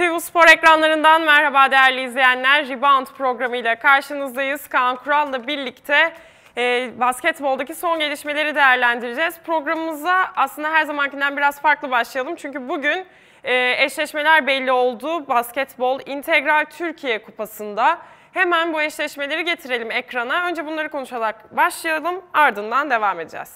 TV Spor ekranlarından merhaba değerli izleyenler. Rebound programıyla karşınızdayız. Kaan Kural'la birlikte basketboldaki son gelişmeleri değerlendireceğiz. Programımıza aslında her zamankinden biraz farklı başlayalım. Çünkü bugün eşleşmeler belli oldu. Basketbol İntegral Türkiye Kupası'nda. Hemen bu eşleşmeleri getirelim ekrana. Önce bunları konuşarak başlayalım, ardından devam edeceğiz.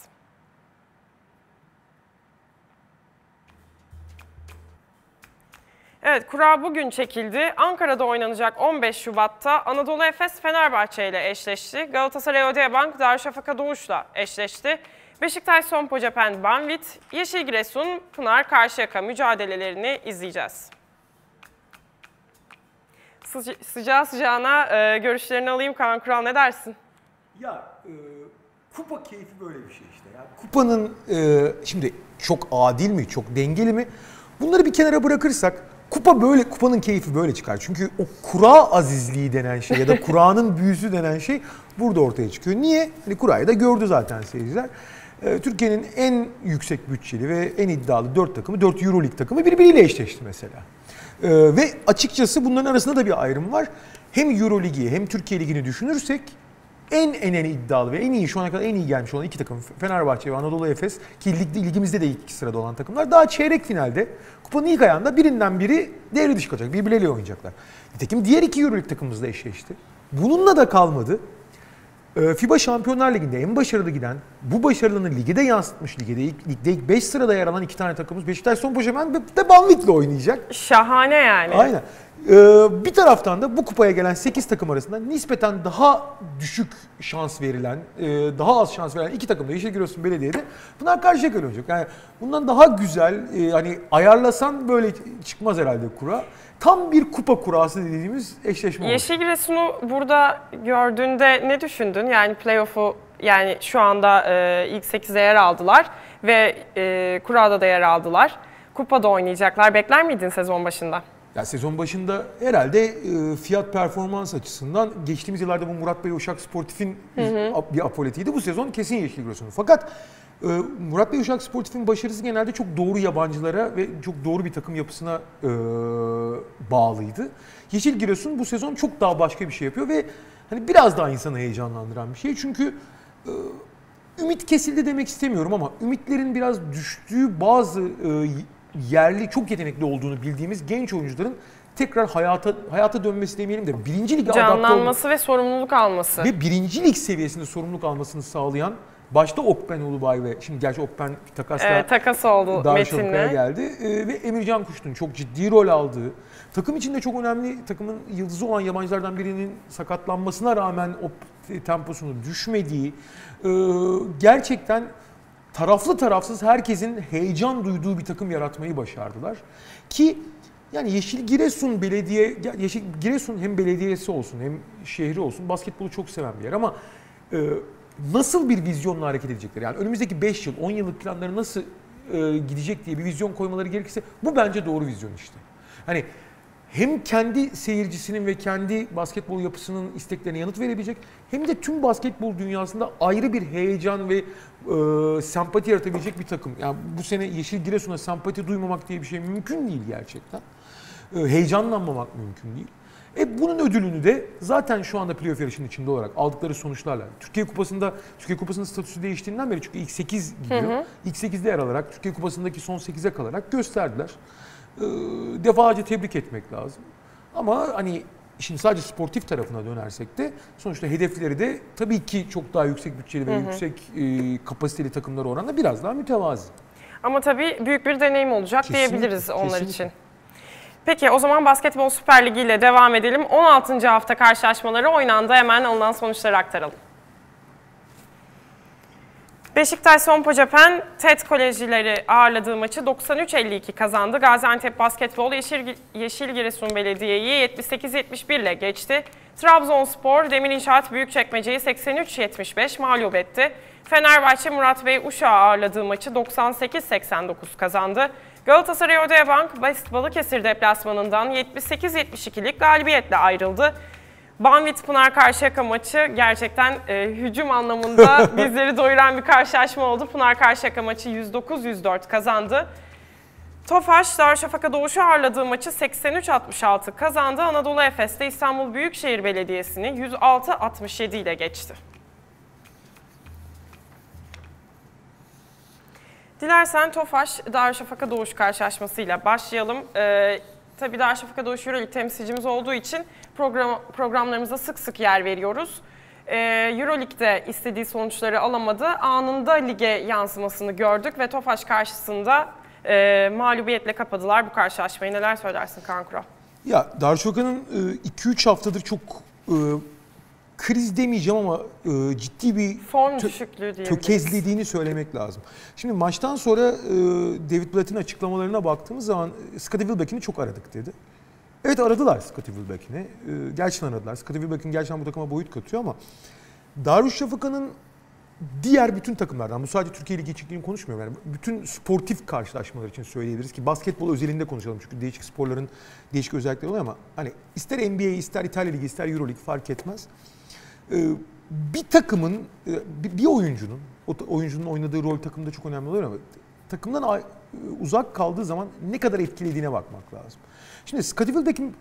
Evet, kura bugün çekildi. Ankara'da oynanacak 15 Şubat'ta Anadolu Efes Fenerbahçe ile eşleşti. Galatasaray Odeabank Darüşşafaka Doğuş'la eşleşti. Beşiktaş Sompocepen Banvit, Yeşil Giresun Pınar Karşıyaka mücadelelerini izleyeceğiz. Sıcağı sıcağına görüşlerini alayım. Kaan Kural, ne dersin? Kupa keyfi böyle bir şey işte. Yani kupanın şimdi çok adil mi, çok dengeli mi? Bunları bir kenara bırakırsak kupanın keyfi böyle çıkar. Çünkü o kura azizliği denen şey ya da kuranın büyüsü denen şey burada ortaya çıkıyor. Niye? Hani kurayı da gördü zaten seyirciler. Türkiye'nin en yüksek bütçeli ve en iddialı 4 takımı, 4 Euroleague takımı birbiriyle eşleşti mesela. Ve açıkçası bunların arasında da bir ayrım var. Hem Euroleague'i hem Türkiye Ligi'ni düşünürsek en iddialı ve en iyi, şu ana kadar en iyi gelmiş olan iki takım Fenerbahçe ve Anadolu Efes ki ligimizde de ilk sırada olan takımlar daha çeyrek finalde kupanın ilk ayağında birinden biri devre dışı kalacak. Birbirleriyle oynayacaklar. Nitekim diğer iki Euroleague takımımız da eşleşti. Bununla da kalmadı. FIBA Şampiyonlar Ligi'nde en başarılı giden, bu başarılığını ligde de yansıtmış, ligde ilk 5 sırada yer alan iki tane takımımız Beşiktaş Sompocepen ve Banvit'le oynayacak. Şahane yani. Aynen. Bir taraftan da bu kupaya gelen 8 takım arasında nispeten daha düşük şans verilen, daha az şans verilen iki takım da Yeşil Giresun Belediye'de bunlar karşıya oynayacak. Yani bundan daha güzel, hani ayarlasan böyle çıkmaz herhalde kura. Tam bir kupa kurası dediğimiz eşleşme oldu. Yeşil Giresun'u burada gördüğünde ne düşündün? Yani playoff'u, yani şu anda ilk 8'e yer aldılar ve kurada da yer aldılar. Kupada oynayacaklar. Bekler miydin sezon başında? Ya sezon başında herhalde fiyat performans açısından geçtiğimiz yıllarda bu Murat Bey Uşak Sportif'in bir apoletiydi. Bu sezon kesin Yeşil Giresun'u. Fakat Murat Bey Uşak Sportif'in başarısı genelde çok doğru yabancılara ve çok doğru bir takım yapısına bağlıydı. Yeşil Giresun bu sezon çok daha başka bir şey yapıyor ve hani biraz daha insanı heyecanlandıran bir şey. Çünkü ümit kesildi demek istemiyorum ama ümitlerin biraz düştüğü bazı yerli, çok yetenekli olduğunu bildiğimiz genç oyuncuların tekrar hayata dönmesi demeyelim de birinci lige canlanması ve sorumluluk alması. Ve birinci lig seviyesinde sorumluluk almasını sağlayan başta Okben Ulubay ve şimdi gerçi Okben takasla takas oldu Darüşşafaka'ya geldi ve Emircan Kuştu'nun çok ciddi rol aldığı, takım içinde çok önemli, takımın yıldızı olan yabancılardan birinin sakatlanmasına rağmen o temposunu düşmediği, gerçekten taraflı tarafsız herkesin heyecan duyduğu bir takım yaratmayı başardılar. Ki yani Yeşil Giresun hem belediyesi olsun hem şehri olsun basketbolu çok seven bir yer ama nasıl bir vizyonla hareket edecekler? Yani önümüzdeki 5 yıl, 10 yıllık planları nasıl gidecek diye bir vizyon koymaları gerekirse bu bence doğru vizyon işte. Hani hem kendi seyircisinin ve kendi basketbol yapısının isteklerine yanıt verebilecek hem de tüm basketbol dünyasında ayrı bir heyecan ve sempati yaratabilecek bir takım. Yani bu sene Yeşil Giresun'a sempati duymamak diye bir şey mümkün değil gerçekten. Heyecanlanmamak mümkün değil. Bunun ödülünü de zaten şu anda playoff yarışının içinde olarak aldıkları sonuçlarla. Türkiye Kupası'nın statüsü değiştiğinden beri çünkü ilk 8 gidiyor. İlk 8'de yer alarak Türkiye Kupası'ndaki son 8'e kalarak gösterdiler. Defalarca tebrik etmek lazım. Ama hani şimdi sadece sportif tarafına dönersek de sonuçta hedefleri de tabii ki çok daha yüksek bütçeli ve yüksek kapasiteli takımlara oranla biraz daha mütevazi. Ama tabii büyük bir deneyim olacak diyebiliriz onlar kesinlikle için. Peki o zaman Basketbol Süper Ligi ile devam edelim. 16. hafta karşılaşmaları oynandı. Hemen alınan sonuçları aktaralım. Beşiktaş Sompocepen TED Kolejileri ağırladığı maçı 93-52 kazandı. Gaziantep Basketbol Yeşil Giresun Belediye'yi 78-71 ile geçti. Trabzonspor Demir İnşaat Büyükçekmece'yi 83-75 mağlup etti. Fenerbahçe Murat Bey Uşak'ı ağırladığı maçı 98-89 kazandı. Galatasaray Odeabank Balıkesir deplasmanından 78-72'lik galibiyetle ayrıldı. Banvit Pınar Karşıyaka maçı gerçekten hücum anlamında bizleri doyuran bir karşılaşma oldu. Pınar Karşıyaka maçı 109-104 kazandı. Tofaş, Darüşşafaka Doğuş'u ağırladığı maçı 83-66 kazandı. Anadolu Efes de İstanbul Büyükşehir Belediyesi'ni 106-67 ile geçti. Dilersen Tofaş, Darüşşafaka Doğuş karşılaşmasıyla başlayalım. Tabii Darüşşafaka Doğuş Euroleague temsilcimiz olduğu için programlarımıza sık sık yer veriyoruz. Euroleague'de istediği sonuçları alamadı. Anında lige yansımasını gördük ve Tofaş karşısında mağlubiyetle kapadılar bu karşılaşmayı. Neler söylersin Kaan Kural? Ya Darüşşafaka'nın 2-3 haftadır çok kriz demeyeceğim ama ciddi bir form düşüklüğü tökezlediğini söylemek lazım. Şimdi maçtan sonra David Blatt'ın açıklamalarına baktığımız zaman Scottie Wilbeck'ini çok aradık dedi. Evet, aradılar Scottie Wilbeck'ini. Gerçekten aradılar. Scottie Wilbeck'in gerçekten bu takıma boyut katıyor ama Darüşşafaka'nın diğer bütün takımlardan, bu sadece Türkiye Ligi içeriğini konuşmuyorum, yani bütün sportif karşılaşmalar için söyleyebiliriz ki basketbol özelinde konuşalım çünkü değişik sporların değişik özellikleri oluyor ama hani ister NBA, ister İtalya Ligi, ister Euroleague fark etmez. Bir takımın, bir oyuncunun oynadığı rol takımda çok önemli oluyor ama takımdan uzak kaldığı zaman ne kadar etkilediğine bakmak lazım. Şimdi Scottie Wilbeck'in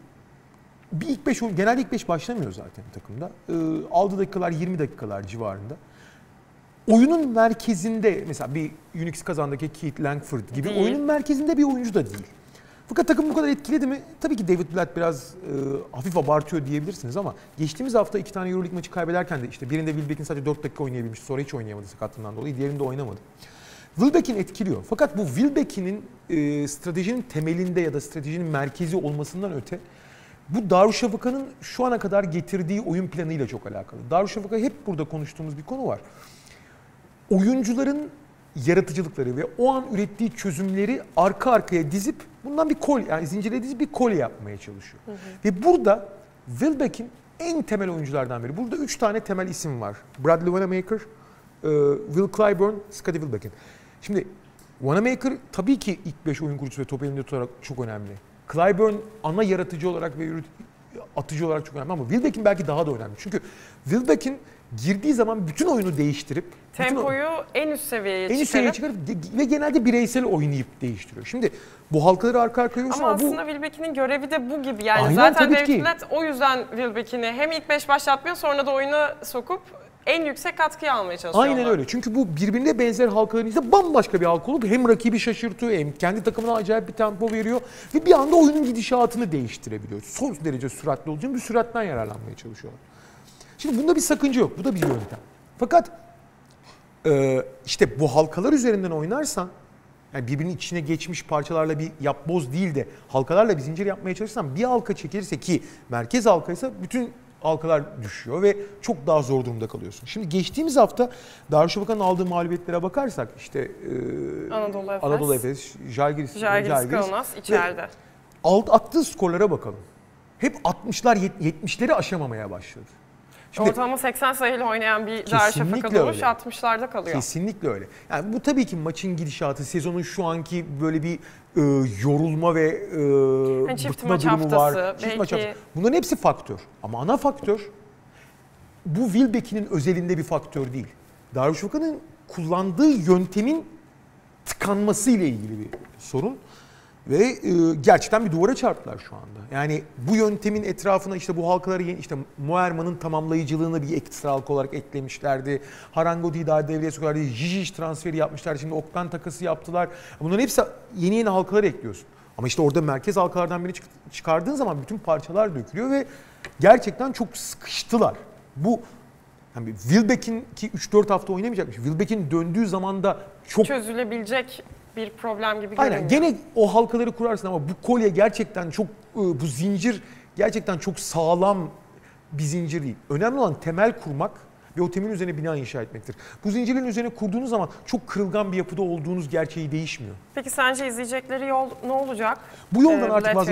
genelde ilk 5 başlamıyor zaten takımda. Aldığı dakikalar 20 dakikalar civarında. Oyunun merkezinde mesela bir Unix kazandaki Keith Langford gibi oyunun merkezinde bir oyuncu da değil. Fakat takım bu kadar etkiledi mi? Tabii ki David Blatt biraz hafif abartıyor diyebilirsiniz ama geçtiğimiz hafta 2 tane Euroleague maçı kaybederken de işte birinde Wilbeck'in sadece 4 dakika oynayabilmiş, sonra hiç oynayamadı sakatlığından dolayı, diğerinde oynamadı. Wilbeck'in etkiliyor. Fakat bu Wilbeck'in stratejinin temelinde ya da stratejinin merkezi olmasından öte bu Darüşşafaka'nın şu ana kadar getirdiği oyun planıyla çok alakalı. Darüşşafaka hep burada konuştuğumuz bir konu var. Oyuncuların yaratıcılıkları ve o an ürettiği çözümleri arka arkaya dizip bundan bir kolye, yani zincire dizip bir kolye yapmaya çalışıyor. Ve burada Wilbeck'in en temel oyunculardan biri. Burada 3 tane temel isim var. Bradley Wanamaker, Will Clyburn, Scottie Wilbeck'in. Şimdi Wanamaker tabii ki ilk 5 oyun kurucusu ve top elinde tutarak çok önemli. Clyburn ana yaratıcı olarak ve atıcı olarak çok önemli ama Wilbeck'in belki daha da önemli. Çünkü Wilbeck'in girdiği zaman bütün oyunu değiştirip tempoyu en üst seviyeye çıkarıp ve genelde bireysel oynayıp değiştiriyor. Şimdi bu halkaları arka arkaya görüyorsun ama ama aslında Wilbeck'in görevi de bu gibi. Yani aynen, zaten David Blatt o yüzden Wilbeck'ini hem ilk 5 başlatmıyor sonra da oyuna sokup en yüksek katkıyı almaya çalışıyor. Aynen öyle. Çünkü bu birbirine benzer halkaların içinde bambaşka bir halka olup hem rakibi şaşırtıyor hem kendi takımına acayip bir tempo veriyor ve bir anda oyunun gidişatını değiştirebiliyor. Son derece süratli olduğu için bir süratten yararlanmaya çalışıyorlar. Şimdi bunda bir sakınca yok. Bu da bir yöntem. Fakat işte bu halkalar üzerinden oynarsan, yani birbirinin içine geçmiş parçalarla bir yapboz değil de halkalarla bir zincir yapmaya çalışırsan bir halka çekilirse ki merkez halkaysa bütün halkalar düşüyor ve çok daha zor durumda kalıyorsun. Şimdi geçtiğimiz hafta Darüşşafaka'nın aldığı mağlubiyetlere bakarsak işte Anadolu Efes, Žalgiris Kaunas içeride. Attığı skorlara bakalım. Hep 60'lar 70'leri aşamamaya başladı. Şimdi, ortalama 80 sayıyla oynayan bir Darüşşafaka Doğuş 60'larda kalıyor. Kesinlikle öyle. Yani bu tabii ki maçın gidişatı, sezonun şu anki böyle bir yorulma ve bıkma durumu var. Çift maç haftası. Bunların hepsi faktör. Ama ana faktör bu Wilbeck'in özelinde bir faktör değil. Darüşşafaka'nın kullandığı yöntemin tıkanması ile ilgili bir sorun. Ve gerçekten bir duvara çarptılar şu anda. Yani bu yöntemin etrafına işte bu halkaları işte Moerman'ın tamamlayıcılığını bir ekstra halka olarak eklemişlerdi. Harangodi'yi daha devreye sokarlardı. Žižić transferi yapmışlardı. Şimdi Oktan takası yaptılar. Bunların hepsi yeni halkalar ekliyorsun. Ama işte orada merkez halkalardan birini çıkardığın zaman bütün parçalar dökülüyor ve gerçekten çok sıkıştılar. Bu yani Wilbeck'in ki 3-4 hafta oynamayacakmış. Wilbeck'in döndüğü zaman da çok çözülebilecek bir problem gibi görünüyor. Aynen, gene o halkaları kurarsın ama bu kolye gerçekten çok, bu zincir gerçekten çok sağlam bir zincir değil. Önemli olan temel kurmak ve o temelin üzerine bina inşa etmektir. Bu zincirin üzerine kurduğunuz zaman çok kırılgan bir yapıda olduğunuz gerçeği değişmiyor. Peki sence izleyecekleri yol ne olacak? Bu yoldan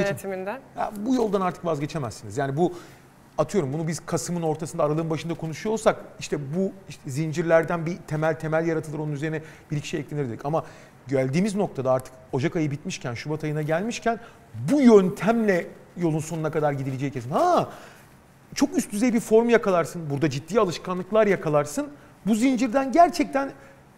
bu yoldan artık vazgeçemezsiniz. Yani bu atıyorum bunu biz Kasım'ın ortasında, Aralık'ın başında konuşuyor olsak işte bu işte zincirlerden bir temel yaratılır, onun üzerine bir iki şey eklenir dedik. Ama geldiğimiz noktada artık Ocak ayı bitmişken, Şubat ayına gelmişken bu yöntemle yolun sonuna kadar gidileceği kesin. Çok üst düzey bir form yakalarsın, burada ciddi alışkanlıklar yakalarsın. Bu zincirden gerçekten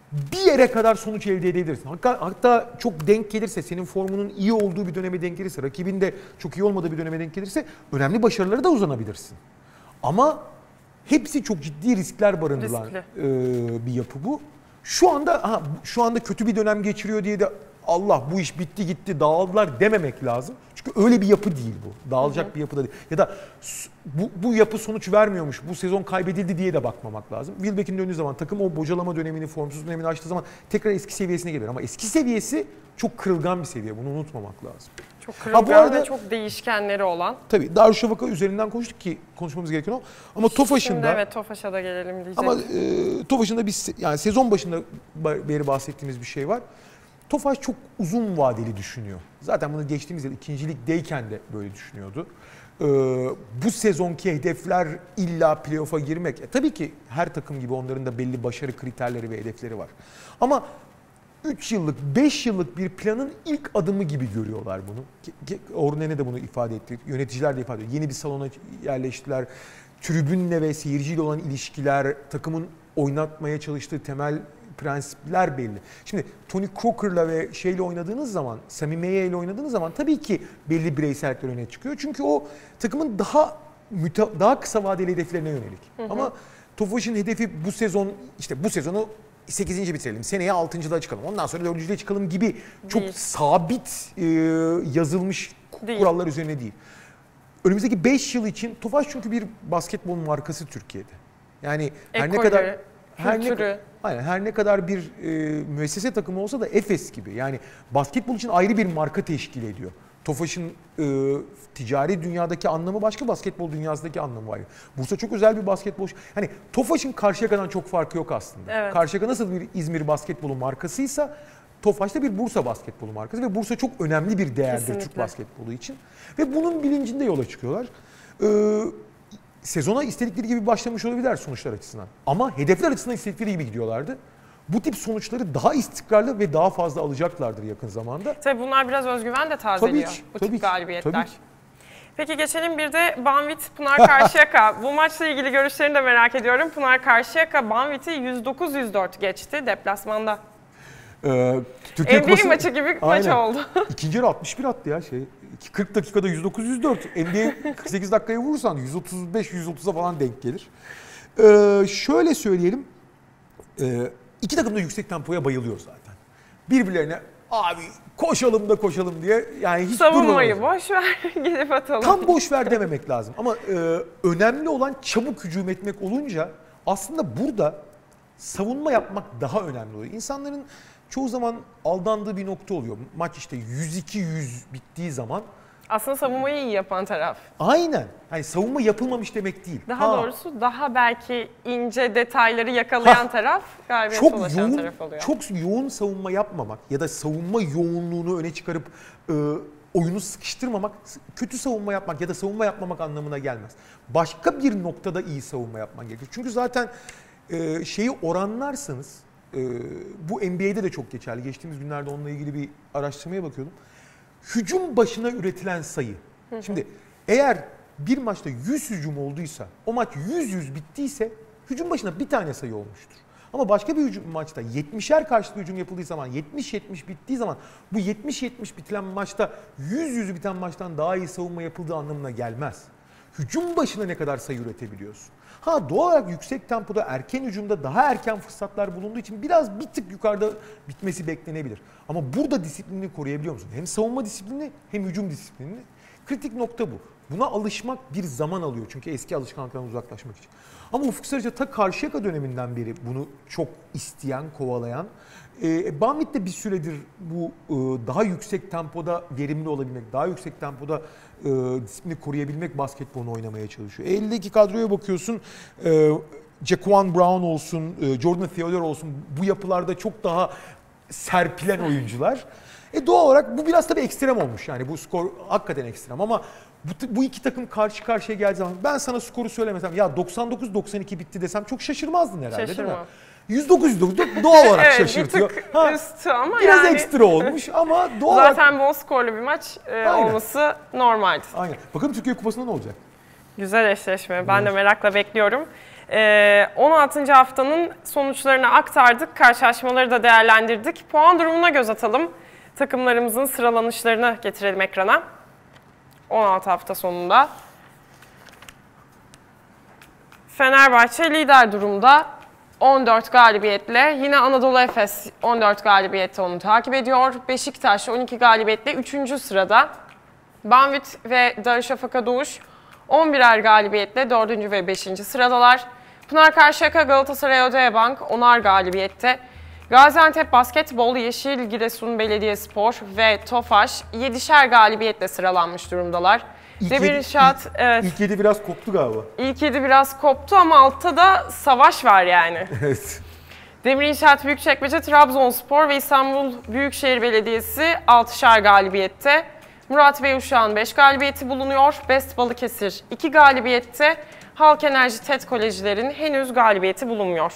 bir yere kadar sonuç elde edebilirsin. Hatta çok denk gelirse, senin formunun iyi olduğu bir döneme denk gelirse, rakibin de çok iyi olmadığı bir döneme denk gelirse önemli başarılara da uzanabilirsin. Ama hepsi çok ciddi riskler barındıran bir yapı bu. Şu anda kötü bir dönem geçiriyor diye de Allah bu iş bitti gitti dağıldılar dememek lazım. Çünkü öyle bir yapı değil bu. Dağılacak bir yapı da değil. Ya da bu yapı sonuç vermiyormuş, bu sezon kaybedildi diye de bakmamak lazım. Wilbeck'in döndüğü zaman takım o bocalama dönemini, formsuz dönemini açtığı zaman tekrar eski seviyesine gelir. Ama eski seviyesi çok kırılgan bir seviye. Bunu unutmamak lazım. Çok kırılgan ve çok değişkenleri olan. Tabii Darüşşafaka üzerinden konuştuk ki konuşmamız gereken o. Ama Tofaş'ın Şimdi da... evet, Tofaş'a da gelelim diyecektim. Ama Tofaş'ın da yani sezon başında beri bahsettiğimiz bir şey var. Tofaş çok uzun vadeli düşünüyor. Zaten bunu geçtiğimiz yıl 2. Lig'deyken de böyle düşünüyordu. Bu sezonki hedefler illa playoff'a girmek. Tabii ki her takım gibi onların da belli başarı kriterleri ve hedefleri var. Ama 3 yıllık, 5 yıllık bir planın ilk adımı gibi görüyorlar bunu. Ornene de bunu ifade etti. Yöneticiler de ifade ediyor. Yeni bir salona yerleştiler. Tribünle ve seyirciyle olan ilişkiler, takımın oynatmaya çalıştığı temel prensipler belli. Şimdi Tony Crocker'la ve oynadığınız zaman, Sami Meya ile oynadığınız zaman tabii ki belli bireysellikler öne çıkıyor. Çünkü o takımın daha kısa vadeli hedeflerine yönelik. Ama Tofaş'ın hedefi bu sezonu 8. bitirelim, seneye 6.'da çıkalım, ondan sonra 4.'de çıkalım gibi çok sabit yazılmış kurallar üzerine değil. Önümüzdeki 5 yıl için Tofaş çünkü bir basketbol markası Türkiye'de. Yani her ne kadar bir müessese takımı olsa da Efes gibi. Yani basketbol için ayrı bir marka teşkil ediyor. Tofaş'ın ticari dünyadaki anlamı başka, basketbol dünyasındaki anlamı var. Bursa çok özel bir basketbol. Hani Tofaş'ın Karşıyaka'dan çok farkı yok aslında. Evet. Karşıyaka nasıl bir İzmir basketbolu markasıysa Tofaş da bir Bursa basketbolu markası ve Bursa çok önemli bir değerdir. Kesinlikle. Türk basketbolu için. Ve bunun bilincinde yola çıkıyorlar. Sezona istedikleri gibi başlamış olabilirler sonuçlar açısından. Ama hedefler açısından istedikleri gibi gidiyorlardı. Bu tip sonuçları daha istikrarlı ve daha fazla alacaklardır yakın zamanda. Tabii bunlar biraz özgüven de tazeliyor bu tip galibiyetler. Tabii ki. Peki geçelim bir de Banvit Pınar Karşıyaka. Bu maçla ilgili görüşlerini de merak ediyorum. Pınar Karşıyaka Banvit'i 109-104 geçti deplasmanda. Türkiye NBA maçı gibi maç oldu. İkinci yarı 61 attı ya 40 dakikada 109-104. NBA 48 dakikaya vurursan 135-130'a falan denk gelir. Şöyle söyleyelim. İki takım da yüksek tempoya bayılıyor zaten. Birbirlerine abi koşalım diye yani hiç savunmayı boş ver, gidip atalım. Tam boş ver dememek lazım. Ama önemli olan çabuk hücum etmek olunca aslında burada savunma yapmak daha önemli oluyor. İnsanların çoğu zaman aldandığı bir nokta oluyor. Maç işte 102-100 bittiği zaman. Aslında savunmayı iyi yapan taraf. Aynen. Yani savunma yapılmamış demek değil. Daha doğrusu daha belki ince detayları yakalayan taraf galibiyete ulaşan taraf oluyor. Çok yoğun savunma yapmamak ya da savunma yoğunluğunu öne çıkarıp oyunu sıkıştırmamak, kötü savunma yapmak ya da savunma yapmamak anlamına gelmez. Başka bir noktada iyi savunma yapman gerekiyor. Çünkü zaten oranlarsanız, bu NBA'de de çok geçerli. Geçtiğimiz günlerde onunla ilgili bir araştırmaya bakıyordum. Hücum başına üretilen sayı. Şimdi eğer bir maçta 100 hücum olduysa, o maç 100-100 bittiyse hücum başına bir tane sayı olmuştur. Ama başka bir maçta 70'er karşılıklı hücum yapıldığı zaman, 70-70 bittiği zaman bu 70-70 bitilen maçta 100-100 biten maçtan daha iyi savunma yapıldığı anlamına gelmez. Hücum başına ne kadar sayı üretebiliyorsun? Doğal olarak yüksek tempoda erken hücumda daha erken fırsatlar bulunduğu için biraz bir tık yukarıda bitmesi beklenebilir. Ama burada disiplinini koruyabiliyor musun? Hem savunma disiplini hem hücum disiplinini. Kritik nokta bu. Buna alışmak bir zaman alıyor çünkü eski alışkanlıklardan uzaklaşmak için. Ama Ufuk Sarıca ta Karşıyaka döneminden beri bunu çok isteyen, kovalayan. Banvit de bir süredir bu daha yüksek tempoda verimli olabilmek, daha yüksek tempoda disiplini koruyabilmek basketbolunu oynamaya çalışıyor. Eldeki kadroya bakıyorsun, Jaquan Brown olsun, Jordan Theodore olsun, bu yapılarda çok daha serpilen oyuncular. Doğal olarak bu biraz tabii ekstrem olmuş, yani bu skor hakikaten ekstrem ama bu iki takım karşı karşıya geldiği zaman ben sana skoru söylemesem ya 99-92 bitti desem çok şaşırmazdın herhalde. Şaşırmam. Değil mi? 109 doğal olarak evet, şaşırtıyor. Bir tık üstü ama biraz ekstra olmuş ama doğal olarak... Zaten bol skorlu bir maç olması normaldi. Aynen. Bakalım Türkiye Kupası'nda ne olacak? Güzel eşleşme. Ben de merakla bekliyorum. 16. haftanın sonuçlarını aktardık, karşılaşmaları da değerlendirdik. Puan durumuna göz atalım. Takımlarımızın sıralanışlarını getirelim ekrana. 16 hafta sonunda. Fenerbahçe lider durumda 14 galibiyetle. Yine Anadolu Efes 14 galibiyette onu takip ediyor. Beşiktaş 12 galibiyetle 3. sırada. Banvit ve Darüşşafaka Doğuş 11'er galibiyetle 4. ve 5. sıradalar. Pınar Karşıyaka, Galatasaray Odeabank 10'ar galibiyette. Gaziantep Basketbol, Yeşil Giresun Belediyespor ve Tofaş 7'şer galibiyetle sıralanmış durumdalar. Demir İnşaat, evet. İlk 7 biraz koptu galiba. İlk 7 biraz koptu ama altta da savaş var yani. Evet. Demir İnşaat Büyükçekmece, Trabzonspor ve İstanbul Büyükşehir Belediyesi 6'şer galibiyette. Murat Bey Uşak'ın 5 galibiyeti bulunuyor. Best Balıkesir 2 galibiyette. Halk Enerji TED Kolejilerin henüz galibiyeti bulunmuyor.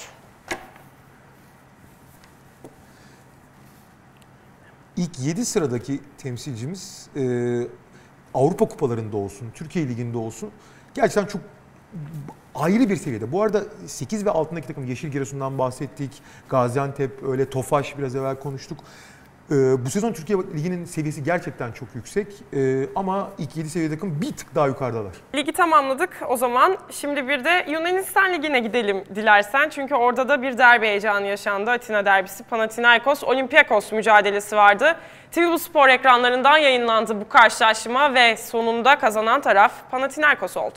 İlk 7 sıradaki temsilcimiz Avrupa kupalarında olsun, Türkiye Ligi'nde olsun gerçekten çok ayrı bir seviyede. Bu arada 8 ve altındaki takım Yeşil Giresun'dan bahsettik, Gaziantep, öyle Tofaş biraz evvel konuştuk. Bu sezon Türkiye Ligi'nin seviyesi gerçekten çok yüksek ama ilk 7 seviyede takım bir tık daha yukarıdalar. Ligi tamamladık o zaman. Şimdi bir de Yunanistan Ligi'ne gidelim dilersen. Çünkü orada da bir derbi heyecanı yaşandı. Atina derbisi, Panathinaikos, Olympiakos mücadelesi vardı. TV Spor ekranlarından yayınlandı bu karşılaşma ve sonunda kazanan taraf Panathinaikos oldu.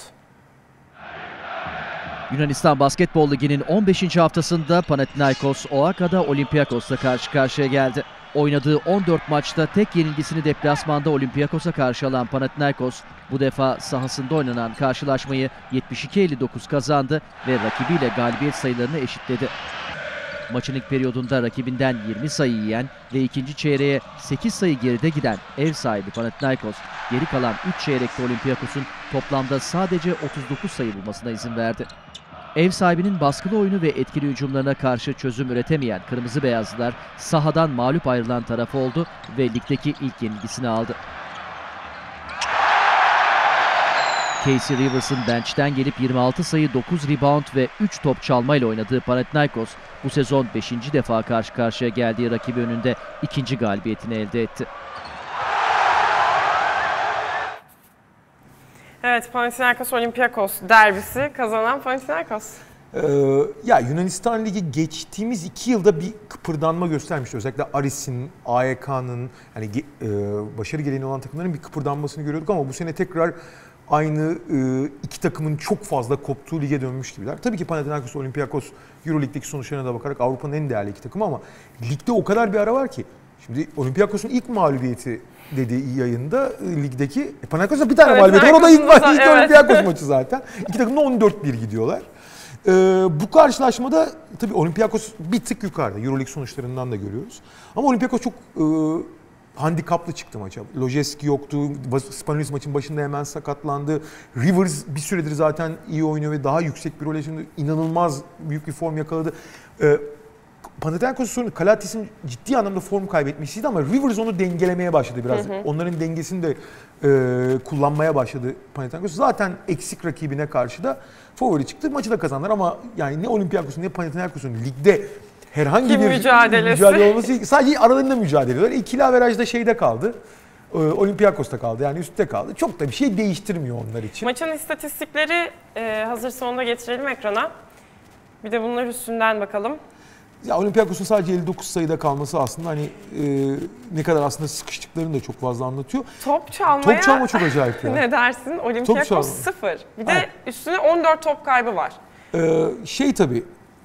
Yunanistan Basketbol Ligi'nin 15. haftasında Panathinaikos, Oaka'da Olympiakos'la karşı karşıya geldi. Oynadığı 14 maçta tek yenilgisini deplasmanda Olympiakos'a karşı alan Panathinaikos, bu defa sahasında oynanan karşılaşmayı 72-59 kazandı ve rakibiyle galibiyet sayılarını eşitledi. Maçın ilk periyodunda rakibinden 20 sayı yiyen ve ikinci çeyreğe 8 sayı geride giden ev sahibi Panathinaikos, geri kalan 3 çeyrekte Olympiakos'un toplamda sadece 39 sayı bulmasına izin verdi. Ev sahibinin baskılı oyunu ve etkili hücumlarına karşı çözüm üretemeyen Kırmızı Beyazlılar sahadan mağlup ayrılan tarafı oldu ve ligdeki ilk yenilgisini aldı. Casey Rivers'ın bench'ten gelip 26 sayı, 9 rebound ve 3 top çalmayla oynadığı Panathinaikos bu sezon 5. defa karşı karşıya geldiği rakibi önünde 2. galibiyetini elde etti. Evet, Panathinaikos Olympiakos derbisi kazanan Panathinaikos. Ya Yunanistan Ligi geçtiğimiz 2 yılda bir kıpırdanma göstermişti. Özellikle Aris'in, AEK'nın hani başarı geleneği olan takımların bir kıpırdanmasını görüyorduk ama bu sene tekrar aynı iki takımın çok fazla koptuğu lige dönmüş gibiler. Tabii ki Panathinaikos, Olympiakos Euroleague'deki sonuçlarına da bakarak Avrupa'nın en değerli iki takımı ama ligde o kadar bir ara var ki. Şimdi Olympiakos'un ilk mağlubiyeti dediği yayında ligdeki Panathinaikos'ta bir tane mağlubiyeti var. O da ilk evet. Olympiakos maçı zaten. İki takım da 14-1 gidiyorlar. Bu karşılaşmada tabii Olympiakos bir tık yukarıda. Euroleague sonuçlarından da görüyoruz. Ama Olympiakos çok handikaplı çıktı maça. Lojeski yoktu. Spaniolis maçın başında hemen sakatlandı. Rivers bir süredir zaten iyi oynuyor ve daha yüksek bir rol yaşadı. İnanılmaz büyük bir form yakaladı. Panathinaikos'un sorunu Kalatis'in ciddi anlamda form kaybetmişti ama Rivers onu dengelemeye başladı biraz. Onların dengesini de kullanmaya başladı Panathinaikos. Zaten eksik rakibine karşı da favori çıktı. Maçı da kazandılar ama yani ne Olympiakos'un ne Panathinaikos'un ligde herhangi bir mücadele olması, sadece aralarında mücadele ediyorlar. İkili averajda şeyde kaldı. Olympiakos'ta kaldı yani üstte kaldı. Çok da bir şey değiştirmiyor onlar için. Maçın istatistikleri hazır sonunda getirelim ekrana. Bir de bunlar üstünden bakalım. Ya Olympiakos'un sadece 59 sayıda kalması aslında hani ne kadar aslında sıkıştıklarını da çok fazla anlatıyor. Top çalma çok acayip ya. Ne dersin? Olympiakos 0. Bir de üstüne 14 top kaybı var. Tabii.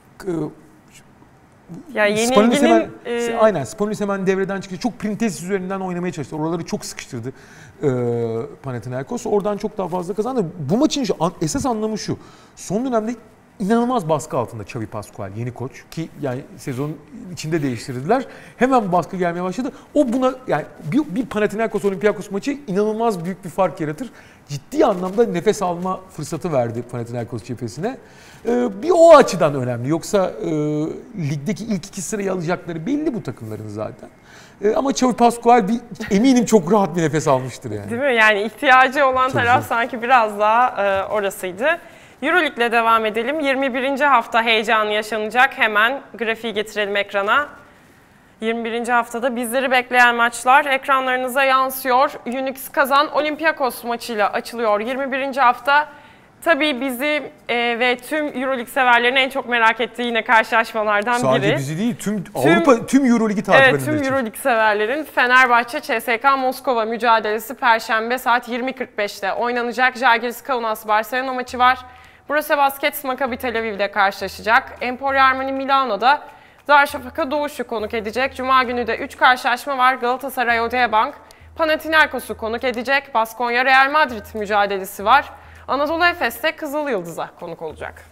Yani yenilginin... Aynen. Spaniolis hemen devreden çıktı. Çok Printezis üzerinden oynamaya çalıştı. Oraları çok sıkıştırdı Panathinaikos. Oradan çok daha fazla kazandı. Bu maçın esas anlamı şu. Son dönemde İnanılmaz baskı altında Xavi Pascual, yeni koç ki yani sezon içinde değiştirdiler. Hemen baskı gelmeye başladı. O buna yani bir Panathinaikos Olympiakos maçı inanılmaz büyük bir fark yaratır. Ciddi anlamda nefes alma fırsatı verdi Panathinaikos cephesine. Bir o açıdan önemli. Yoksa ligdeki ilk 2 sırayı alacakları belli bu takımların zaten. Ama Xavi Pascual eminim çok rahat bir nefes almıştır yani. Değil mi? Yani ihtiyacı olan taraf sanki biraz daha orasıydı. Euroleague'le devam edelim. 21. hafta heyecanı yaşanacak. Hemen grafiği getirelim ekrana. 21. haftada bizleri bekleyen maçlar ekranlarınıza yansıyor. Unix Kazan Olympiakos maçıyla açılıyor 21. hafta. Tabii bizi ve tüm Euroleague severlerin en çok merak ettiği yine karşılaşmalardan biri. Sadece bizi değil, tüm Euroleague'i takip edenler için. Evet, tüm Euroleague severlerin Fenerbahçe CSKA Moskova mücadelesi Perşembe saat 20.45'te oynanacak. Žalgiris Kaunas Barcelona maçı var. Brose Baskets Maccabi Tel Aviv'de karşılaşacak. Emporio Armani Milano'da Darüşşafaka Doğuş'u konuk edecek. Cuma günü de 3 karşılaşma var. Galatasaray Odeabank Panathinaikos'u konuk edecek. Baskonya Real Madrid mücadelesi var. Anadolu Efes'te Kızıl Yıldız'a konuk olacak.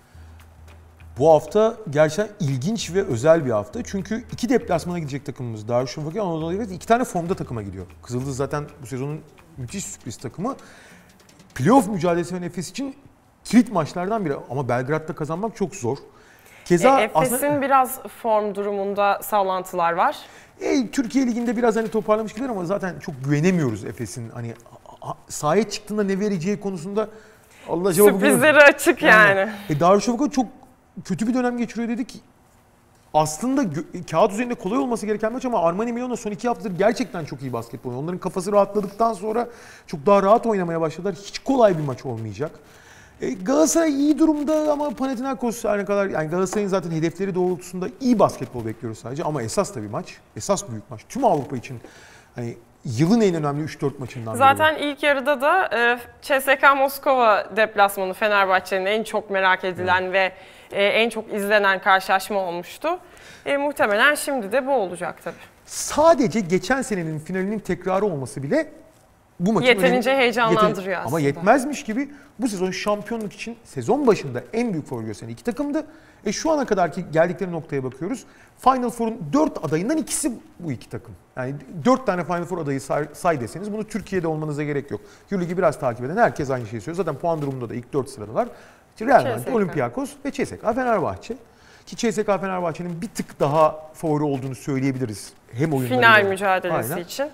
Bu hafta gerçekten ilginç ve özel bir hafta. Çünkü 2 deplasmana gidecek takımımız Darüşşafaka, Anadolu Efes 2 tane formda takıma gidiyor. Kızıl Yıldız zaten bu sezonun müthiş sürpriz takımı. Playoff mücadelesi ve Efes için kilit maçlardan biri ama Belgrad'da kazanmak çok zor. Keza Efes'in biraz form durumunda sallantılar var. Türkiye Ligi'nde biraz hani toparlamış gibiler ama zaten çok güvenemiyoruz Efes'in hani sahaya çıktığında ne vereceği konusunda Allah cevabı sürprizleri açık yani. Darüşşafaka çok kötü bir dönem geçiriyor dedik. Aslında kağıt üzerinde kolay olması gereken maç ama Armani Milano son 2 haftadır gerçekten çok iyi basketbol oynuyor. Onların kafası rahatladıktan sonra çok daha rahat oynamaya başladılar. Hiç kolay bir maç olmayacak. Galatasaray iyi durumda ama Panathinaikos her ne kadar yani Galatasaray'ın zaten hedefleri doğrultusunda iyi basketbol bekliyoruz sadece ama esas da bir maç. Esas büyük maç. Tüm Avrupa için hani yılın en önemli 3-4 maçından biri. Zaten ilk yarıda da CSKA Moskova deplasmanı Fenerbahçe'nin en çok merak edilen ve en çok izlenen karşılaşma olmuştu. Muhtemelen şimdi de bu olacak tabii. Sadece geçen senenin finalinin tekrarı olması bile bu maçın yeterince heyecanlandırıyor aslında. Ama yetmezmiş gibi bu sezon şampiyonluk için sezon başında en büyük favori gösteren 2 takımdı. Şu ana kadarki geldikleri noktaya bakıyoruz. Final Four'un 4 adayından ikisi bu 2 takım. Yani 4 tane Final Four adayı say deseniz bunu Türkiye'de olmanıza gerek yok. Euroleague'i biraz takip eden herkes aynı şeyi söylüyor. Zaten puan durumunda da ilk 4 sıradalar. Real Madrid, Olympiakos ve CSKA Fenerbahçe. Ki CSKA Fenerbahçe'nin bir tık daha favori olduğunu söyleyebiliriz. Hem oyunlarıyla. Final mücadelesi için.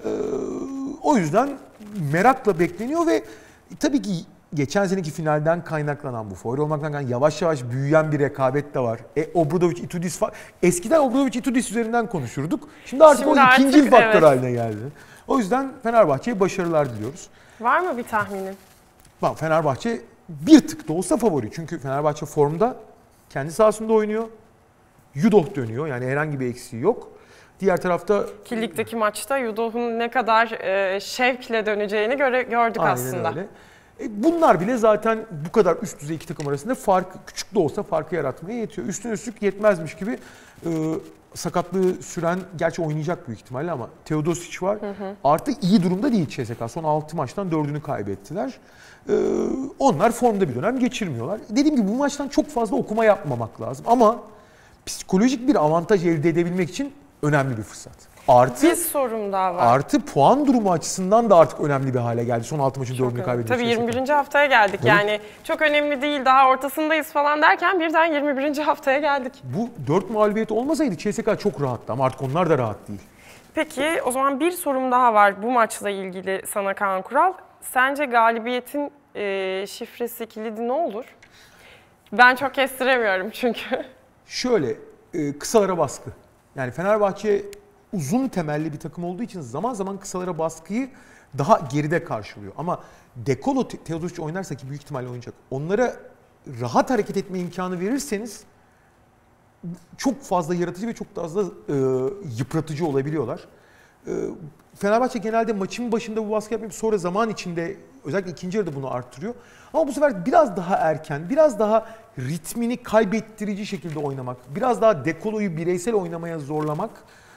O yüzden merakla bekleniyor ve tabii ki geçen seneki finalden kaynaklanan bu favori olmaktan kaynaklanan yavaş yavaş büyüyen bir rekabet de var. Obradovic, Itudis eskiden Obradovic, Itudis üzerinden konuşurduk. Şimdi artık o ikinci faktör haline geldi. O yüzden Fenerbahçe'ye başarılar diliyoruz. Var mı bir tahminin? Fenerbahçe bir tık da olsa favori. Çünkü Fenerbahçe formda, kendi sahasında oynuyor. Yudoh dönüyor yani herhangi bir eksiği yok. Diğer tarafta Ligdeki maçta Yudoh'un ne kadar şevkle döneceğini gördük aslında. Öyle. Bunlar bile zaten bu kadar üst düzey 2 takım arasında küçük de olsa farkı yaratmaya yetiyor. Üstüne üstlük yetmezmiş gibi sakatlığı süren, gerçi oynayacak büyük ihtimalle ama Teodosic var. Artık iyi durumda değil CSKA. Son 6 maçtan 4'ünü kaybettiler. Onlar formda bir dönem geçirmiyorlar. Dediğim gibi bu maçtan çok fazla okuma yapmamak lazım ama psikolojik bir avantaj elde edebilmek için önemli bir fırsat. Bir sorum daha var. Artı puan durumu açısından da artık önemli bir hale geldi. Son 6 maçın 4'ünü kaybediyor. Tabii 21. haftaya geldik. Evet. Yani çok önemli değil, daha ortasındayız falan derken birden 21. haftaya geldik. Bu 4 mağlubiyet olmasaydı CSKA çok rahattı ama artık onlar da rahat değil. Peki o zaman bir sorum daha var bu maçla ilgili sana Kaan Kural. Sence galibiyetin şifresi, kilidi ne olur? Ben çok kestiremiyorum çünkü. Şöyle, kısalara baskı. Yani Fenerbahçe uzun temelli bir takım olduğu için zaman zaman kısalara baskıyı daha geride karşılıyor. Ama Dekolo Teodosic oynarsa ki büyük ihtimalle oynayacak. Onlara rahat hareket etme imkanı verirseniz çok fazla yaratıcı ve çok fazla yıpratıcı olabiliyorlar. Fenerbahçe genelde maçın başında bu baskı yapmayıp sonra zaman içinde özellikle ikinci yarıda bunu arttırıyor. Ama bu sefer biraz daha erken, biraz daha ritmini kaybettirici şekilde oynamak, biraz daha Dekolo'yu bireysel oynamaya zorlamak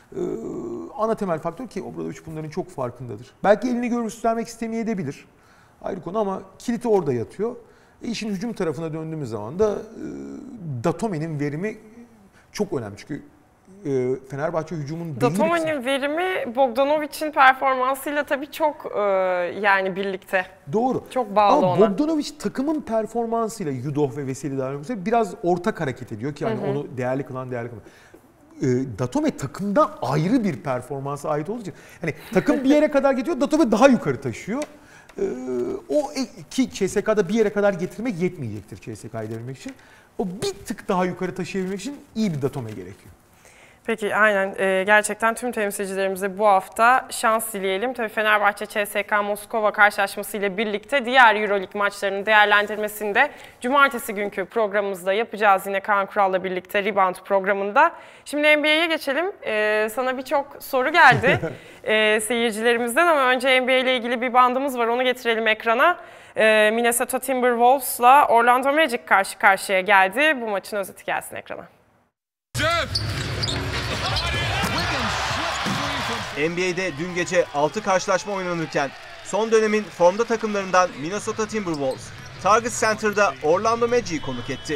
ana temel faktör ki Obradovic bunların çok farkındadır. Belki elini göstermek istemeyebilir. Ayrı konu ama kiliti orada yatıyor. İşin hücum tarafına döndüğümüz zaman da Datome'nin verimi çok önemli. Çünkü Fenerbahçe hücumun Datome'nin verimi Bogdanovic'in performansıyla tabii çok yani birlikte. Doğru. Çok bağlı ama ona. Bogdanovic takımın performansıyla Yudoh ve Veseli Darüşşafaka biraz ortak hareket ediyor ki yani onu değerli kılan. Datome takımda ayrı bir performansa ait olduğu için hani takım bir yere kadar gidiyor, Datome daha yukarı taşıyor. O ki CSK'da bir yere kadar getirmek yetmeyecektir CSK'yı devirmek için. O bir tık daha yukarı taşıyabilmek için iyi bir Datome gerekiyor. Peki aynen gerçekten tüm temsilcilerimize bu hafta şans dileyelim. Tabii Fenerbahçe CSKA Moskova karşılaşması ile birlikte diğer EuroLeague maçlarının değerlendirmesini de cumartesi günkü programımızda yapacağız yine Kaan Kural'la birlikte Rebound programında. Şimdi NBA'ye geçelim. Sana birçok soru geldi seyircilerimizden ama önce NBA ile ilgili bir bandımız var, onu getirelim ekrana. Minnesota Timberwolves'la Orlando Magic karşı karşıya geldi. Bu maçın özeti gelsin ekrana. NBA'de dün gece 6 karşılaşma oynanırken son dönemin formda takımlarından Minnesota Timberwolves, Target Center'da Orlando Magic'i konuk etti.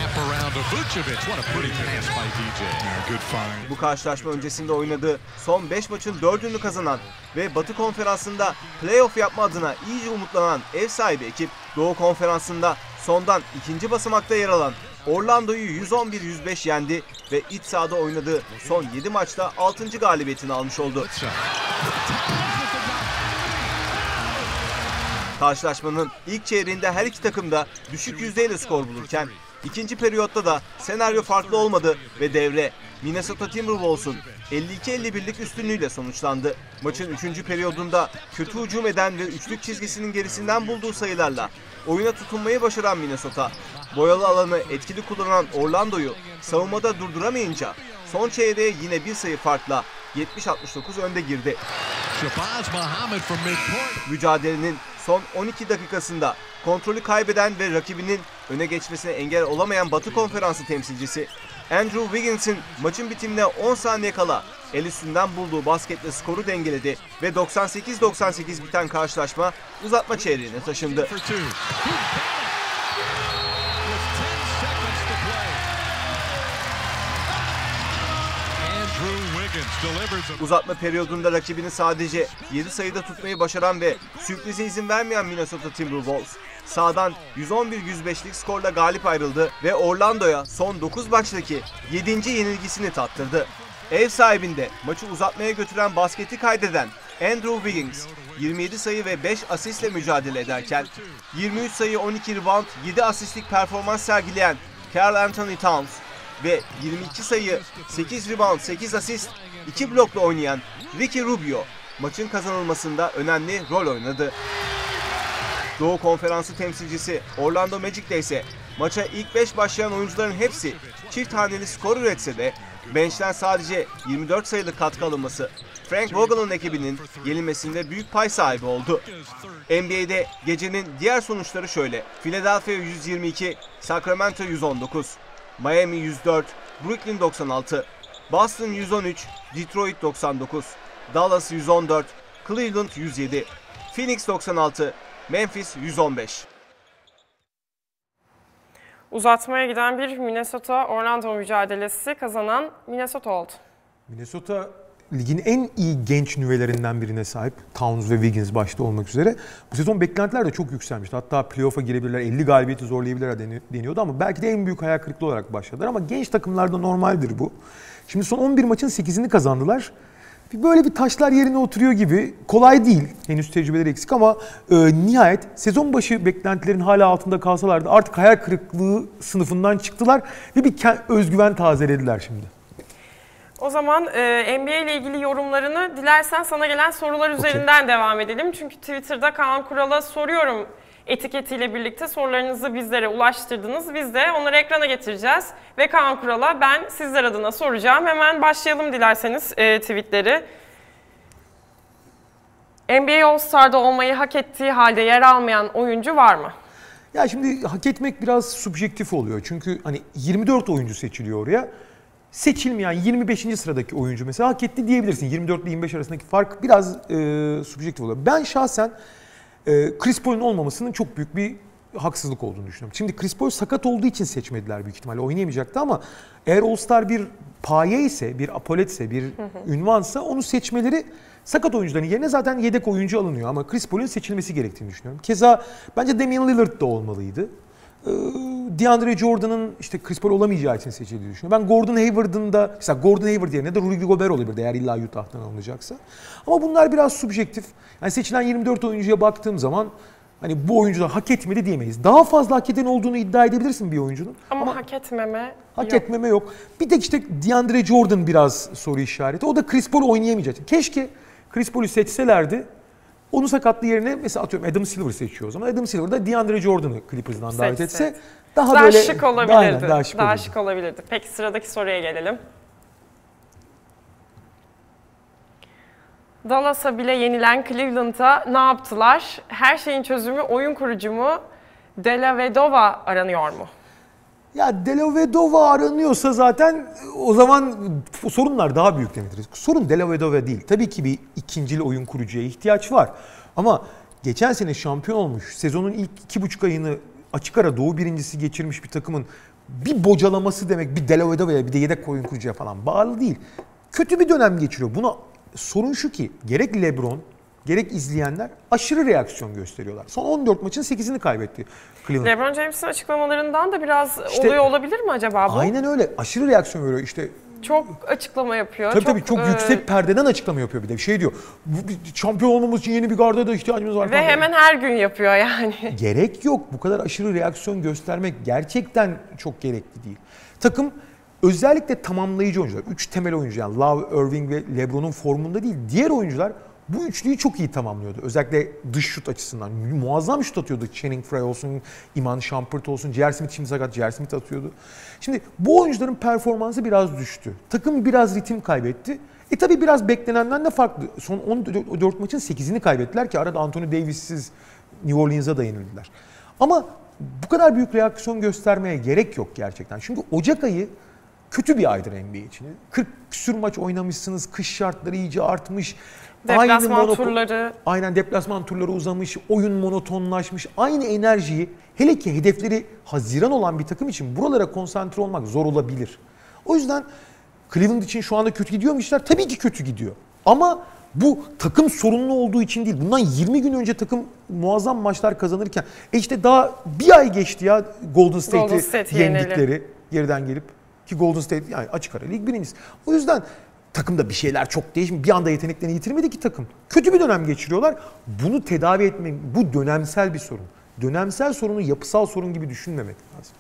Bu karşılaşma öncesinde oynadığı son 5 maçın 4'ünü kazanan ve Batı Konferansı'nda playoff yapma adına iyice umutlanan ev sahibi ekip, Doğu Konferansı'nda sondan ikinci basamakta yer alan Orlando'yu 111-105 yendi ve iç sahada oynadığı son 7 maçta 6. galibiyetini almış oldu. Karşılaşmanın ilk çeyreğinde her iki takım da düşük yüzdeyle skor bulurken ikinci periyotta da senaryo farklı olmadı ve devre Minnesota Timberwolves'un 52-51'lik üstünlüğüyle sonuçlandı. Maçın 3. periyodunda kötü hücum eden ve üçlük çizgisinin gerisinden bulduğu sayılarla oyuna tutunmayı başaran Minnesota, boyalı alanı etkili kullanan Orlando'yu savunmada durduramayınca son çeyreğe yine bir sayı farkla 70-69 önde girdi. Mücadelenin son 12 dakikasında kontrolü kaybeden ve rakibinin öne geçmesine engel olamayan Batı Konferansı temsilcisi Andrew Wiggins'in maçın bitimine 10 saniye kala el üstünden bulduğu basketle skoru dengeledi ve 98-98 biten karşılaşma uzatma çeyreğine taşındı. Uzatma periyodunda rakibini sadece 7 sayıda tutmayı başaran ve sürprize izin vermeyen Minnesota Timberwolves sahadan 111-105'lik skorla galip ayrıldı ve Orlando'ya son 9 maçtaki 7. yenilgisini tattırdı. Ev sahibinde maçı uzatmaya götüren basketi kaydeden Andrew Wiggins 27 sayı ve 5 asistle mücadele ederken 23 sayı 12 rebound 7 asistlik performans sergileyen Karl Anthony Towns ve 22 sayı 8 rebound 8 asist 2 blokla oynayan Ricky Rubio maçın kazanılmasında önemli rol oynadı. Doğu Konferansı temsilcisi Orlando Magic'te ise maça ilk 5 başlayan oyuncuların hepsi çift haneli skor üretse de bench'ten sadece 24 sayılık katkı alınması Frank Vogel'ın ekibinin yenilmesinde büyük pay sahibi oldu. NBA'de gecenin diğer sonuçları şöyle: Philadelphia 122, Sacramento 119, Miami 104, Brooklyn 96, Boston 113, Detroit 99, Dallas 114, Cleveland 107, Phoenix 96, Memphis 115. Uzatmaya giden bir Minnesota-Orlando mücadelesi, kazanan Minnesota oldu. Minnesota ligin en iyi genç nüvelerinden birine sahip. Towns ve Wiggins başta olmak üzere. Bu sezon beklentiler de çok yükselmişti. Hatta playoff'a girebilirler, 50 galibiyeti zorlayabilirler deniyordu ama belki de en büyük hayal kırıklığı olarak başladılar. Ama genç takımlarda normaldir bu. Şimdi son 11 maçın 8'ini kazandılar. Böyle bir taşlar yerine oturuyor gibi. Kolay değil. Henüz tecrübeleri eksik ama nihayet sezon başı beklentilerin hala altında kalsalardı artık hayal kırıklığı sınıfından çıktılar ve bir özgüven tazelediler şimdi. O zaman NBA ile ilgili yorumlarını dilersen sana gelen sorular üzerinden devam edelim. Çünkü Twitter'da Kaan Kural'a soruyorum etiketiyle birlikte sorularınızı bizlere ulaştırdınız. Biz de onları ekrana getireceğiz. Ve Kaan Kural'a ben sizler adına soracağım. Hemen başlayalım dilerseniz tweetleri. NBA All-Star'da olmayı hak ettiği halde yer almayan oyuncu var mı? Ya şimdi hak etmek biraz subjektif oluyor. Çünkü hani 24 oyuncu seçiliyor oraya. Seçilmeyen 25. sıradaki oyuncu mesela hak etti diyebilirsin. 24 ile 25 arasındaki fark biraz subjektif oluyor. Ben şahsen Chris Paul'un olmamasının çok büyük bir haksızlık olduğunu düşünüyorum. Şimdi Chris Paul sakat olduğu için seçmediler büyük ihtimalle. Oynayamayacaktı ama eğer All-Star bir paye ise, bir apoletse, bir ünvansa onu seçmeleri sakat oyuncuların yerine zaten yedek oyuncu alınıyor. Ama Chris Paul'un seçilmesi gerektiğini düşünüyorum. Keza bence Damian Lillard da olmalıydı. DeAndre Jordan'ın işte Chris Paul olamayacağı için seçildiğini düşünüyorum. Ben Gordon Hayward'ın da, mesela Gordon Hayward yerine de Rudy Gobert olabilir eğer illa Utah'tan alınacaksa. Ama bunlar biraz subjektif. Yani seçilen 24 oyuncuya baktığım zaman hani bu oyuncular hak etmedi diyemeyiz. Daha fazla hak eden olduğunu iddia edebilirsin bir oyuncunun. Ama hak etmeme hak yok. etmeme yok. Bir tek işte DeAndre Jordan biraz soru işareti. O da Chris Paul oynayamayacak. Keşke Chris Paul'u seçselerdi. Onun sakatlığı yerine mesela atıyorum Adam Silver seçiyor o zaman. Adam Silver da DeAndre Jordan'ı Clippers'dan davet etse daha böyle şık olabilirdi. Aynen, daha şık olabilirdi. Peki sıradaki soruya gelelim. Dallas'a bile yenilen Cleveland'a ne yaptılar? Her şeyin çözümü oyun kurucu mu? Dellavedova aranıyor mu? Ya Dellavedova aranıyorsa zaten o zaman sorunlar daha büyük demektir. Sorun Dellavedova değil. Tabii ki bir ikincil oyun kurucuya ihtiyaç var. Ama geçen sene şampiyon olmuş, sezonun ilk 2,5 ayını açık ara doğu birincisi geçirmiş bir takımın bir bocalaması demek bir Dellavedova'ya bir de yedek oyun kurucuya falan bağlı değil. Kötü bir dönem geçiriyor. Buna sorun şu ki gerek LeBron gerek izleyenler aşırı reaksiyon gösteriyorlar. Son 14 maçın 8'ini kaybetti Cleveland. LeBron James'in açıklamalarından da biraz oluyor olabilir mi acaba bu? Aynen öyle. Aşırı reaksiyon veriyor. İşte çok açıklama yapıyor. Tabii çok yüksek perdeden açıklama yapıyor bir de. Bir şey diyor. Şampiyon olmamız için yeni bir garda da ihtiyacımız var. Ve hemen her gün yapıyor yani. Gerek yok. Bu kadar aşırı reaksiyon göstermek gerçekten çok gerekli değil. Takım özellikle tamamlayıcı oyuncular. 3 temel oyuncu yani Love, Irving ve LeBron'un formunda değil. Diğer oyuncular bu üçlüyü çok iyi tamamlıyordu. Özellikle dış şut açısından. Muazzam şut atıyordu. Channing Frye olsun, Iman Shumpert olsun. J.R. Smith şimdi sakat. J.R. Smith atıyordu. Şimdi bu oyuncuların performansı biraz düştü. Takım biraz ritim kaybetti. Tabii biraz beklenenden de farklı. Son 14 maçın 8'ini kaybettiler ki arada Anthony Davis'siz New Orleans'a da yenildiler. Ama bu kadar büyük reaksiyon göstermeye gerek yok gerçekten. Çünkü Ocak ayı kötü bir aydır NBA için. 40 küsür maç oynamışsınız. Kış şartları iyice artmış. Deplasman turları. Aynen deplasman turları uzamış, oyun monotonlaşmış. Aynı enerjiyi hele ki hedefleri Haziran olan bir takım için buralara konsantre olmak zor olabilir. O yüzden Cleveland için şu anda kötü gidiyor mu işler? Tabii ki kötü gidiyor. Ama bu takım sorunlu olduğu için değil. Bundan 20 gün önce takım muazzam maçlar kazanırken işte daha bir ay geçti ya Golden State'i yendikleri geriden gelip ki Golden State yani açık ara lig birincisi. O yüzden takımda bir şeyler çok değişmiş. Bir anda yeteneklerini yitirmedi ki takım. Kötü bir dönem geçiriyorlar. Bunu tedavi etmek, bu dönemsel bir sorun. Dönemsel sorunu yapısal sorun gibi düşünmemek lazım.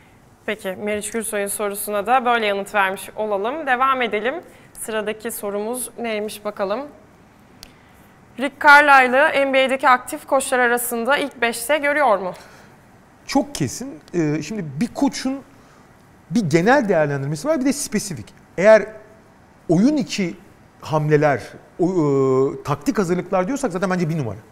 Peki Meriç Gürsoy'un sorusuna da böyle yanıt vermiş olalım. Devam edelim. Sıradaki sorumuz neymiş bakalım. Rick Carlisle'ı NBA'deki aktif koçlar arasında ilk 5'te görüyor mu? Çok kesin. Şimdi bir koçun bir genel değerlendirmesi var bir de spesifik. Eğer oyun içi hamleler, taktik hazırlıklar diyorsak zaten bence bir numara.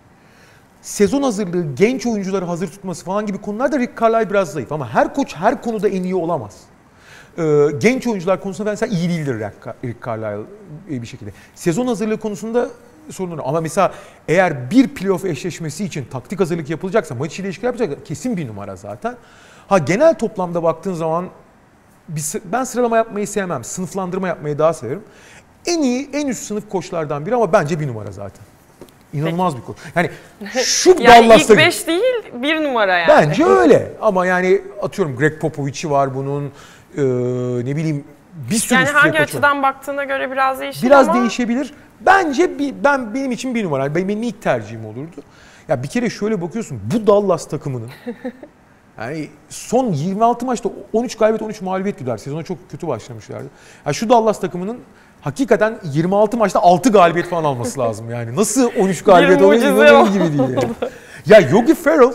Sezon hazırlığı, genç oyuncuları hazır tutması falan gibi konularda Rick Carlisle biraz zayıf. Ama her koç her konuda en iyi olamaz. Genç oyuncular konusunda mesela iyi değildir Rick Carlisle bir şekilde. Sezon hazırlığı konusunda sorunları. Ama mesela eğer bir playoff eşleşmesi için taktik hazırlık yapılacaksa, maç içi ilişkiler yapacaksa kesin bir numara zaten. Genel toplamda baktığın zaman ben sıralama yapmayı sevmem. Sınıflandırma yapmayı daha severim. En iyi, en üst sınıf koçlardan biri ama bence bir numara zaten. İnanılmaz bir koç. Yani şu yani Dallas'ta... ilk 5 değil, bir numara yani. Bence öyle. Ama yani atıyorum Greg Popovich'i var bunun, ne bileyim bir sürü yani hangi açıdan baktığına göre biraz değişir biraz ama... değişebilir. Bence benim için bir numara. Benim ilk tercihim olurdu. Ya bir kere şöyle bakıyorsun, bu Dallas takımının yani son 26 maçta 13 galibiyet 13 mağlubiyet gidiyorlar. Sezona çok kötü başlamışlardı. Ya şu Dallas takımının hakikaten 26 maçta 6 galibiyet falan alması lazım yani. Nasıl 13 galibiyet oluyor inanılır gibi değil yani. Ya Yogi Ferrell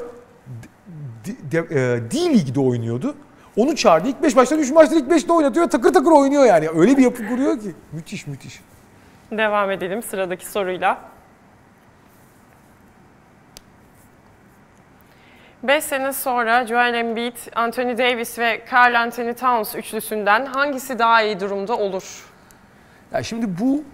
D-League'de oynuyordu. Onu çağırdı. İlk 5 maçtan 3 maçta ilk 5'te oynatıyor. Takır takır oynuyor yani. Öyle bir yapı kuruyor ki. Müthiş müthiş. Devam edelim sıradaki soruyla. 5 sene sonra Joel Embiid, Anthony Davis ve Karl Anthony Towns üçlüsünden hangisi daha iyi durumda olur? Ya şimdi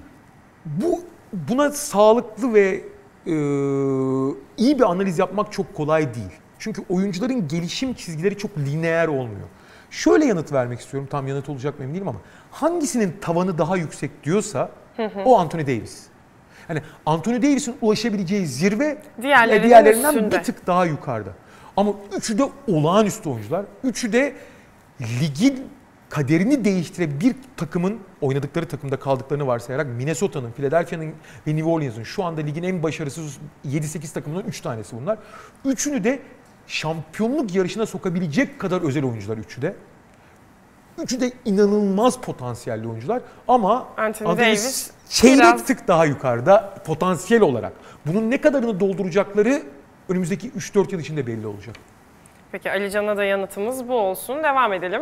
buna sağlıklı ve iyi bir analiz yapmak çok kolay değil. Çünkü oyuncuların gelişim çizgileri çok lineer olmuyor. Şöyle yanıt vermek istiyorum. Tam yanıt olacak mı emin değilim ama hangisinin tavanı daha yüksek diyorsa o Anthony Davis. Yani Anthony Davis'in ulaşabileceği zirve diğerlerinden bir tık daha yukarıda. Ama üçü de olağanüstü oyuncular. Üçü de ligin kaderini değiştiren bir takımın oynadıkları takımda kaldıklarını varsayarak Minnesota'nın, Philadelphia'nın ve New Orleans'ın şu anda ligin en başarısız 7-8 takımından 3 tanesi bunlar. Üçünü de şampiyonluk yarışına sokabilecek kadar özel oyuncular üçü de. Üçü de inanılmaz potansiyelli oyuncular ama Anthony Davis çeyrek biraz tık daha yukarıda potansiyel olarak. Bunun ne kadarını dolduracakları önümüzdeki 3-4 yıl içinde belli olacak. Peki Ali Can'a da yanıtımız bu olsun. Devam edelim.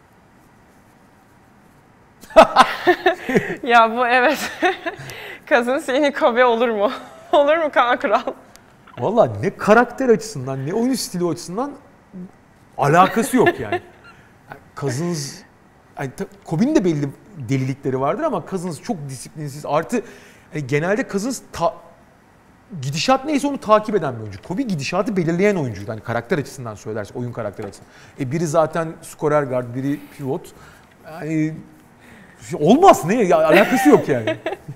Ya bu evet. Cousins yeni Kobe olur mu? Olur mu Kaan Kural? Valla ne karakter açısından ne oyun stili açısından alakası yok yani. Cousins, yani Kobe'nin de belli delilikleri vardır ama Cousins çok disiplinsiz. Artı genelde Cousins gidişat neyse onu takip eden bir oyuncu. Kobe gidişatı belirleyen oyuncuydu. Hani karakter açısından söylerse, oyun karakteri açısından. Biri zaten skorer guard, biri pivot. Yani olmaz ne? Ya, alakası yok yani.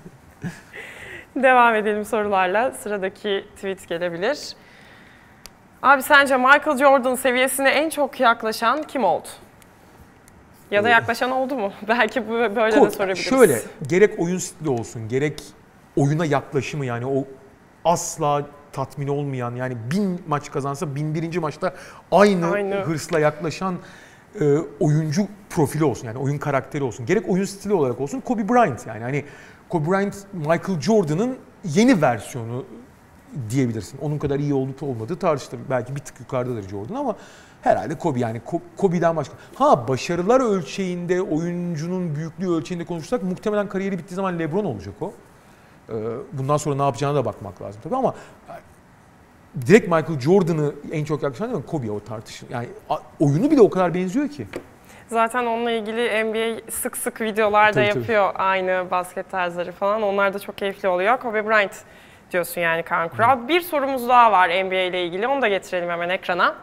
Devam edelim sorularla. Sıradaki tweet gelebilir. Abi sence Michael Jordan seviyesine en çok yaklaşan kim oldu? Ya da yaklaşan oldu mu? Belki böyle de sorabiliriz. Şöyle, gerek oyun stili olsun, gerek oyuna yaklaşımı yani o asla tatmin olmayan yani 1000 maç kazansa 1001. maçta aynı hırsla yaklaşan oyuncu profili olsun yani oyun karakteri olsun. Gerek oyun stili olarak olsun Kobe Bryant yani hani Kobe Bryant Michael Jordan'ın yeni versiyonu diyebilirsin. Onun kadar iyi olup olmadığı tartışılır. Belki bir tık yukarıdadır Jordan ama herhalde Kobe yani Kobe'den başka. Başarılar ölçeğinde, oyuncunun büyüklüğü ölçeğinde konuşursak muhtemelen kariyeri bittiği zaman LeBron olacak o. Bundan sonra ne yapacağına da bakmak lazım tabii ama direkt Michael Jordan'ı en çok yaklaşan değil mi? Kobe o tartışın. Yani oyunu bile o kadar benziyor ki. Zaten onunla ilgili NBA sık sık videolar da yapıyor. Aynı basket tarzları falan. Onlar da çok keyifli oluyor. Kobe Bryant diyorsun yani Kaan Kural. Bir sorumuz daha var NBA ile ilgili. Onu da getirelim hemen ekrana.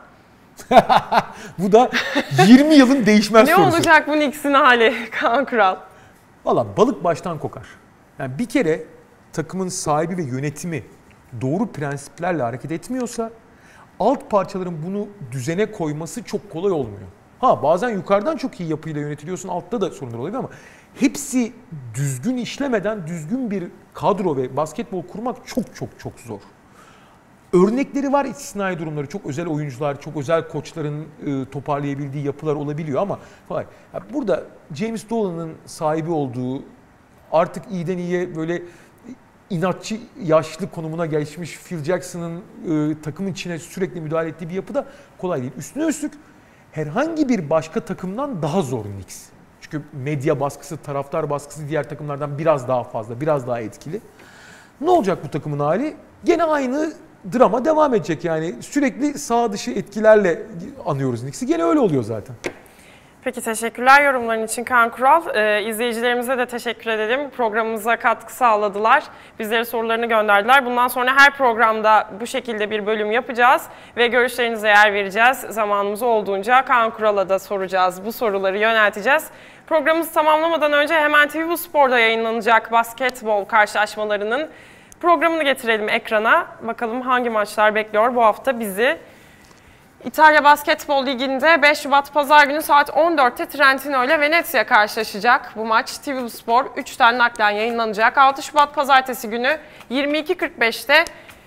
Bu da 20 yılın değişmez sorusu. Ne olacak bu Knicks'in hali Kaan Kural? Valla balık baştan kokar. Yani bir kere takımın sahibi ve yönetimi doğru prensiplerle hareket etmiyorsa alt parçaların bunu düzene koyması çok kolay olmuyor. Bazen yukarıdan çok iyi yapıyla yönetiliyorsun, altta da sorunlar oluyor ama hepsi düzgün işlemeden düzgün bir kadro ve basketbol kurmak çok zor. Örnekleri var istisnai durumları. Çok özel oyuncular, çok özel koçların toparlayabildiği yapılar olabiliyor ama burada James Dolan'ın sahibi olduğu artık iyiden iyiye böyle inatçı, yaşlı konumuna geçmiş Phil Jackson'ın takımın içine sürekli müdahale ettiği bir yapı da kolay değil. Üstüne üstlük herhangi bir başka takımdan daha zor Knicks. Çünkü medya baskısı, taraftar baskısı diğer takımlardan biraz daha fazla, biraz daha etkili. Ne olacak bu takımın hali? Gene aynı drama devam edecek yani. Sürekli sağ dışı etkilerle anıyoruz Knicks'i. Gene öyle oluyor zaten. Peki teşekkürler yorumların için Kaan Kural. İzleyicilerimize de teşekkür edelim. Programımıza katkı sağladılar. Bizlere sorularını gönderdiler. Bundan sonra her programda bu şekilde bir bölüm yapacağız. Ve görüşlerinize yer vereceğiz. Zamanımız olduğunca Kaan Kural'a da soracağız. Bu soruları yönelteceğiz. Programımızı tamamlamadan önce hemen TV Spor'da yayınlanacak basketbol karşılaşmalarının programını getirelim ekrana. Bakalım hangi maçlar bekliyor bu hafta bizi. İtalya Basketbol Ligi'nde 5 Şubat Pazar günü saat 14'te Trentino ile Venezia karşılaşacak. Bu maç TV Spor 3'ten naklen yayınlanacak. 6 Şubat Pazartesi günü 22.45'te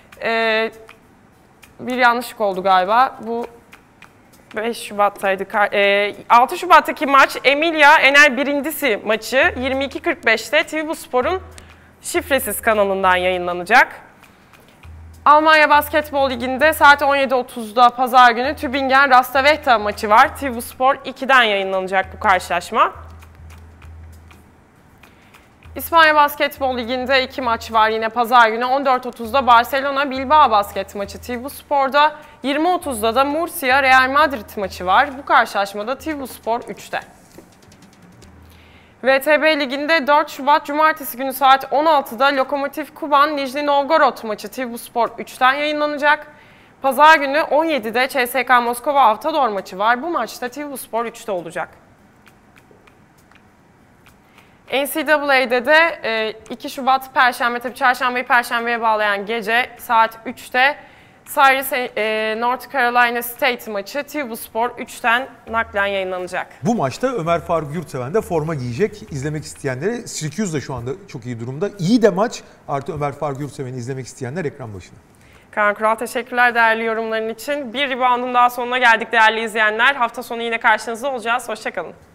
bir yanlışlık oldu galiba. Bu 5 Şubat'taydı. 6 Şubat'taki maç Emilia Enel Brindisi maçı 22.45'te TV Spor'un şifresiz kanalından yayınlanacak. Almanya Basketbol Ligi'nde saat 17.30'da Pazar günü Tübingen Rastaveta maçı var. TV Spor 2'den yayınlanacak bu karşılaşma. İspanya Basketbol Ligi'nde 2 maç var yine Pazar günü. 14.30'da Barcelona Bilbao basket maçı TV Spor'da. 20.30'da da Murcia Real Madrid maçı var. Bu karşılaşmada TV Spor 3'te. VTB Ligi'nde 4 Şubat Cumartesi günü saat 16'da Lokomotiv Kuban Nijni Novgorod maçı TV Spor 3'ten yayınlanacak. Pazar günü 17'de CSKA Moskova Avtodor maçı var. Bu maçta TV Spor 3'te olacak. NCAA'de de 2 Şubat Perşembe, tabii Çarşambayı Perşembe'ye bağlayan gece saat 3'te Cyrus North Carolina State maçı TV Spor 3'ten naklen yayınlanacak. Bu maçta Ömer Faruk Yurtseven de forma giyecek. İzlemek isteyenlere, Syracuse da şu anda çok iyi durumda. İyi de maç, artı Ömer Faruk Yurtseven'i izlemek isteyenler ekran başına. Kaan Kural, teşekkürler değerli yorumların için. Bir rebound'un daha sonuna geldik değerli izleyenler. Hafta sonu yine karşınızda olacağız. Hoşça kalın.